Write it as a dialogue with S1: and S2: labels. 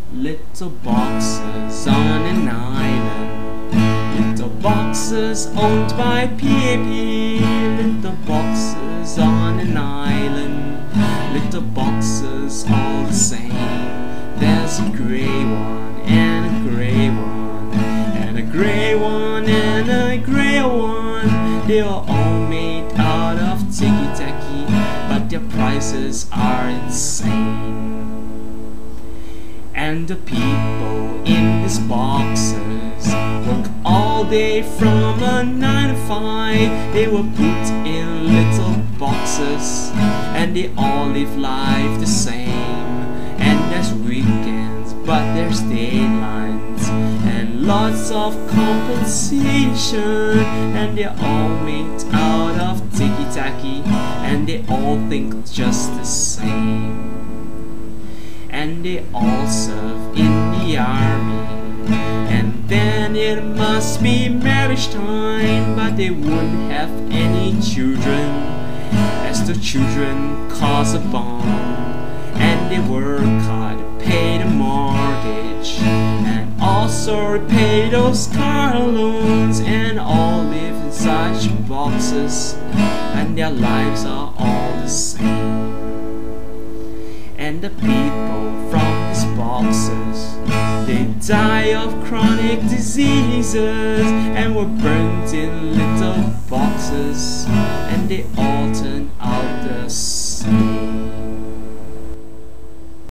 S1: Little boxes on an island, little boxes owned by P.A.P. Little boxes on an island, little boxes all the same. There's a grey one and a grey one, and a grey one and a grey one. They are all made out of ticky-tacky, but their prices are insane. And the people in these boxes work all day from a 9 to 5. They were put in little boxes, and they all live life the same. And there's weekends, but there's deadlines, and lots of compensation. And they're all made out of ticky-tacky, and they all think just the same. And they all serve in the army, and then it must be marriage time. But they wouldn't have any children, as the children cause a bomb. And they work hard to pay the mortgage, and also repay those car loans, and all live in such boxes, and their lives are all the same. And the people from these boxes, they die of chronic diseases, and were burnt in little boxes, and they all